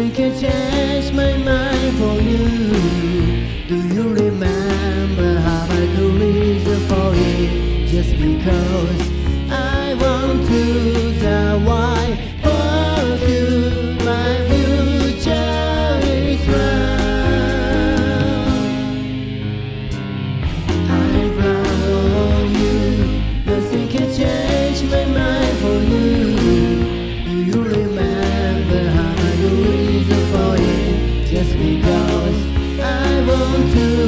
Nothing can change my mind for you. Do you remember how I do reason for it? Just because I want to survive for you, my future is round. I'm proud of you. Nothing can change my mind for you. Do you remember how I do reason for it? Just because I want to